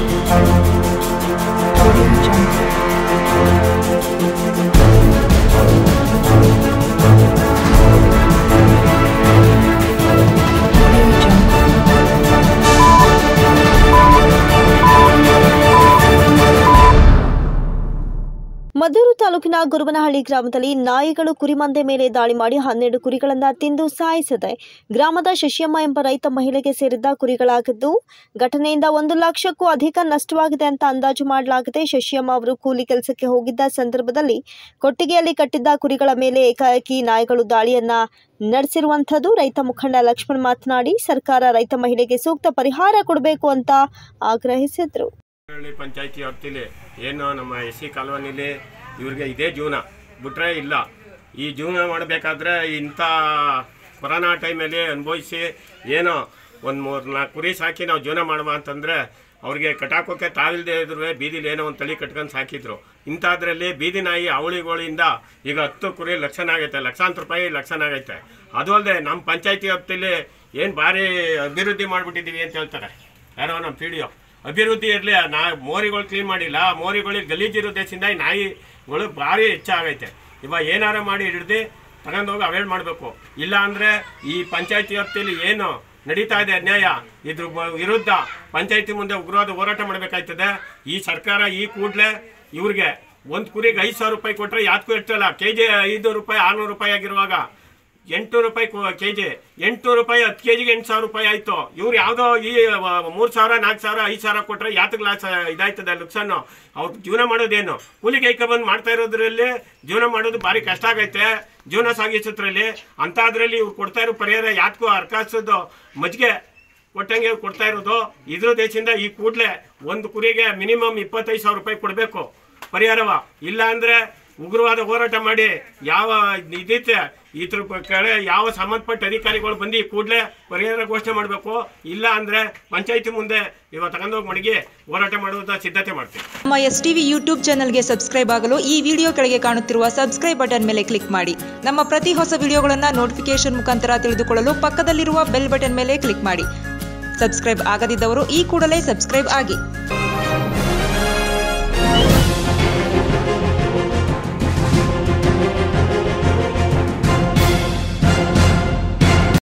ಮದ್ದೂರು ತಾಲೂಕಿನ ಗುರುಬನಹಳ್ಳಿ ಗ್ರಾಮದಲ್ಲಿ ನಾಯಿಗಳು ಕುರಿಮಂದೆ ಮೇಲೆ ದಾಳಿ ಮಾಡಿ 12 ಕುರಿಗಳನ್ನು ತಿಂದು ಸಾಯಿಸಿದೆ. ಗ್ರಾಮದ ಶಶಿಯಮ್ಮ ಎಂಬ ರೈತ ಮಹಿಳೆಗೆ ಸೇರಿದ್ದ ಕುರಿಗಳಾಗಿದ್ದು, ಘಟನೆಯಿಂದ 1 ಲಕ್ಷಕ್ಕೂ ಅಧಿಕ ನಷ್ಟವಾಗಿದೆ ಅಂತ ಅಂದಾಜು ಮಾಡಲಾಗಿದೆ. ಶಶಿಯಮ್ಮ ಅವರು ಕೂಲಿ ಕೆಲಸಕ್ಕೆ ಹೋಗಿದ್ದ ಸಂದರ್ಭದಲ್ಲಿ ಕೊಟ್ಟಿಗೆಯಲ್ಲಿ ಕಟ್ಟಿದ್ದ ಕುರಿಗಳ ಮೇಲೆ ಏಕಾಏಕಿ ನಾಯಿಗಳು ದಾಳಿಯನ್ನ ನಡೆಸಿರುವಂಥದ್ದು. ರೈತ ಮುಖಂಡ ಲಕ್ಷ್ಮಣ್ ಮಾತನಾಡಿ, ಸರ್ಕಾರ ರೈತ ಮಹಿಳೆಗೆ ಸೂಕ್ತ ಪರಿಹಾರ ಕೊಡಬೇಕು ಅಂತ ಆಗ್ರಹಿಸಿದರು. ಪಂಚಾಯತಿ ವ್ಯಾಪ್ತಿಲಿ ಏನು ನಮ್ಮ ಎಸ್ಸಿ ಕಾಲೋನಿಲಿ ಇವ್ರಿಗೆ ಇದೇ ಜೀವನ ಬಿಟ್ರೆ ಇಲ್ಲ. ಈ ಜೀವನ ಮಾಡಬೇಕಾದ್ರೆ ಇಂಥ ಕೊರೋನಾ ಟೈಮಲ್ಲಿ ಅನುಭವಿಸಿ ಏನೋ ಒಂದು 3-4 ಕುರಿ ಸಾಕಿ ನಾವು ಜೀವನ ಮಾಡುವ ಅಂತಂದರೆ ಅವ್ರಿಗೆ ಕಟಾಕೋಕ್ಕೆ ತಾವಿಲ್ಲದೆ ಇದ್ರು ಬೀದಿಲಿ ಏನೋ ಒಂದು ತಳಿ ಕಟ್ಕೊಂಡು ಸಾಕಿದ್ರು. ಇಂಥದ್ರಲ್ಲಿ ಬೀದಿ ನಾಯಿ ಅವಳಿಗಳಿಂದ ಈಗ 10 ಕುರಿ ಲಕ್ಷಾಂತರ ರೂಪಾಯಿ ಆಗೈತೆ. ಅದು ಅಲ್ಲದೆ ನಮ್ಮ ಪಂಚಾಯತಿ ವ್ಯಾಪ್ತಿಲಿ ಏನು ಭಾರಿ ಅಭಿವೃದ್ಧಿ ಮಾಡಿಬಿಟ್ಟಿದ್ದೀವಿ ಅಂತ ಹೇಳ್ತಾರೆ ಯಾರೋ ನಮ್ಮ PDO. ಅಭಿವೃದ್ಧಿ ಇರಲಿ, ಮೋರಿಗಳು ಕ್ಲೀನ್ ಮಾಡಿಲ್ಲ, ಮೋರಿಗಳಿಗೆ ಗಲೀಜಿರೋ ದೇಶದಿಂದ ಈ ನಾಯಿಗಳು ಭಾರಿ ಹೆಚ್ಚಾಗೈತೆ. ಇವಾಗ ಏನಾರ ಮಾಡಿ ಹಿಡ್ದು ತಗೊಂಡೋಗಿ ಅವೇಡ್ ಮಾಡಬೇಕು. ಇಲ್ಲ ಅಂದರೆ ಈ ಪಂಚಾಯತಿ ವ್ಯಾಪ್ತಿಯಲ್ಲಿ ಏನು ನಡೀತಾ ಇದೆ ಅನ್ಯಾಯ, ಇದ್ರ ವಿರುದ್ಧ ಪಂಚಾಯತಿ ಮುಂದೆ ಉಗ್ರವಾದ ಹೋರಾಟ ಮಾಡಬೇಕಾಯ್ತದೆ. ಈ ಸರ್ಕಾರ ಈ ಕೂಡಲೇ ಇವ್ರಿಗೆ ಒಂದು ಕುರಿಗೆ 5,000 ರೂಪಾಯಿ ಕೊಟ್ಟರೆ ಯಾತಕ್ಕೂ ಇರ್ತಲ್ಲ. KG 500 ರೂಪಾಯಿ 600 ರೂಪಾಯಿ ಆಗಿರುವಾಗ 800 ರೂಪಾಯಿ KG, 800 ರೂಪಾಯಿ 10 KGಗೆ 8,000 ರೂಪಾಯಿ ಆಯಿತು. ಇವ್ರು ಯಾವುದೋ ಈ 3,000, 4,000, 5,000 ಕೊಟ್ಟರೆ ಯಾತಕ್ಕೆ ಲಾಸ್ ಇದಾಯ್ತದೆ, ಲುಕ್ಸಾನು. ಅವ್ರು ಜೀವನ ಮಾಡೋದೇನು, ಕೂಲಿ ಕೈಕ ಬಂದು ಮಾಡ್ತಾ ಇರೋದ್ರಲ್ಲಿ ಜೀವನ ಮಾಡೋದು ಭಾರಿ ಕಷ್ಟ ಆಗೈತೆ ಜೀವನ ಸಾಗಿಸೋದ್ರಲ್ಲಿ. ಅಂಥದ್ರಲ್ಲಿ ಇವ್ರು ಕೊಡ್ತಾ ಇರೋ ಪರಿಹಾರ ಯಾತಕ್ಕೂ ಅರ್ಕಾಸೋದು ಮಜ್ಜಿಗೆ ಕೊಟ್ಟಂಗೆ ಕೊಡ್ತಾ ಇರೋದು. ಇದ್ರ ದೇಶದಿಂದ ಈ ಕೂಡಲೇ ಒಂದು ಕುರಿಗೆ ಮಿನಿಮಮ್ 25,000 ರೂಪಾಯಿ ಕೊಡಬೇಕು ಪರಿಹಾರವ. ಇಲ್ಲ ಅಂದರೆ ಉಗ್ರವಾದ ಹೋರಾಟ ಮಾಡಿ ಯಾವ ಇದೈತೆ ಇದ್ರ ಕಡೆ ಯಾವ ಸಂಬಂಧಪಟ್ಟ ಅಧಿಕಾರಿಗಳು ಬಂದು ಕೂಡಲೇ ಪರಿಹಾರ ಘೋಷಣೆ ಮಾಡಬೇಕು. ಇಲ್ಲ ಅಂದರೆ ಪಂಚಾಯತಿ ಮುಂದೆ ಇವಾಗ ತಗೊಂಡೋಗಿ ಮಡಗಿ ಹೋರಾಟ ಮಾಡುವಂಥ ಸಿದ್ಧತೆ ಮಾಡ್ತೀವಿ. ನಮ್ಮ STV ಯೂಟ್ಯೂಬ್ ಚಾನಲ್ಗೆ ಸಬ್ಸ್ಕ್ರೈಬ್ ಆಗಲು ಈ ವಿಡಿಯೋ ಕೆಳಗೆ ಕಾಣುತ್ತಿರುವ ಸಬ್ಸ್ಕ್ರೈಬ್ ಬಟನ್ ಮೇಲೆ ಕ್ಲಿಕ್ ಮಾಡಿ. ನಮ್ಮ ಪ್ರತಿ ಹೊಸ ವಿಡಿಯೋಗಳನ್ನು ನೋಟಿಫಿಕೇಶನ್ ಮುಖಾಂತರ ತಿಳಿದುಕೊಳ್ಳಲು ಪಕ್ಕದಲ್ಲಿರುವ ಬೆಲ್ ಬಟನ್ ಮೇಲೆ ಕ್ಲಿಕ್ ಮಾಡಿ. ಸಬ್ಸ್ಕ್ರೈಬ್ ಆಗದಿದ್ದವರು ಈ ಕೂಡಲೇ ಸಬ್ಸ್ಕ್ರೈಬ್ ಆಗಿ.